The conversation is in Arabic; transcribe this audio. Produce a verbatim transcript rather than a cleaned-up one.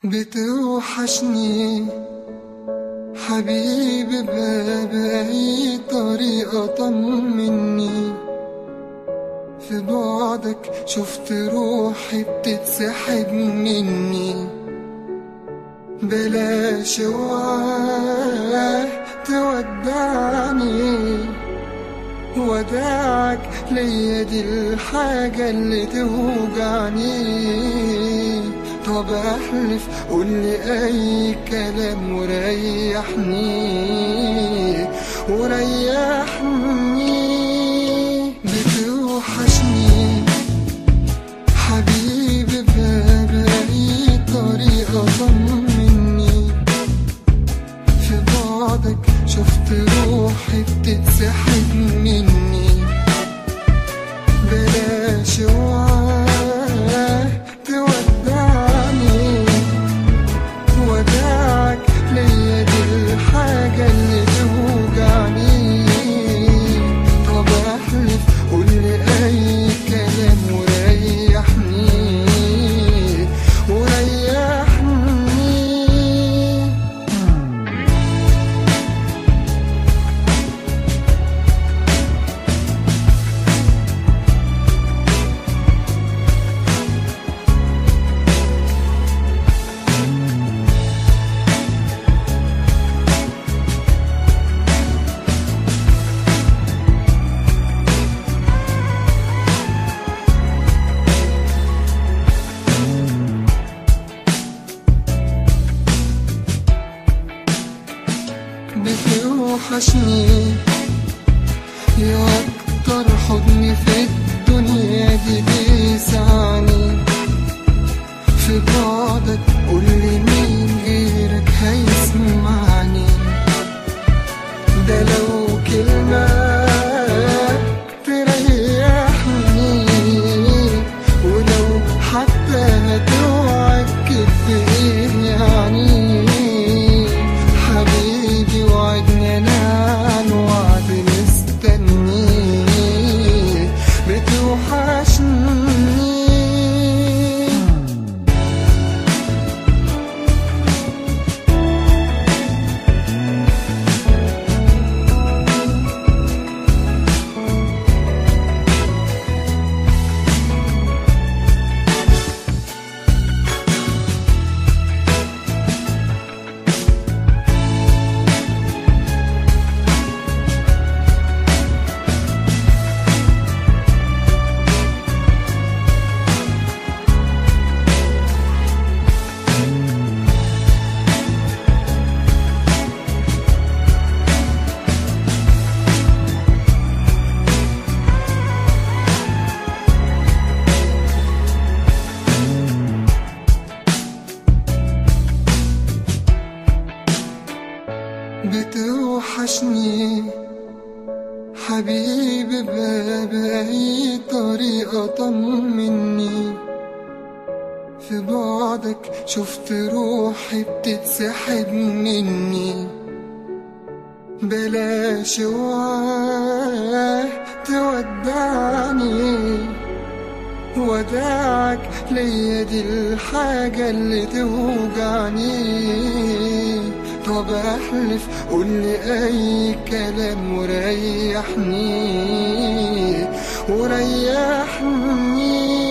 بتوحشني حبيبي بأي طريقة طمني. في بعدك شفت روحي بتتسحب مني. بلاش اوعى تودعني، وداعك ليا دي الحاجة اللي توجعني. طب احلف قولي اي كلام وريحني وريحني. بتوحشني حبيبي بأي طريقة طمني. في بعدك شفت روحي بتتسحب مني. بلاش اوعى تودعني، وداعك ليا دي الحاجة اللي توجعني. طب احلف قولي اي كلام وريحني وريحني. بتوحشني يا أكتر حضن في الدنيا دي بيسعني. في بعدك قولي مين غيرك هيسمعني. ده لو كلمة تريحني، ولو حتى هتوعك كدب ايه يعني. حبيبي وعدني انا عن وعد مستني. بتوحشني بتوحشني حبيبي بأي طريقة طمني. في بعدك شفت روحي بتتسحب مني. بلاش اوعى تودعني، وداعك ليا دي الحاجة اللي توجعني. طب احلف قولي اي كلام وريحني وريحني.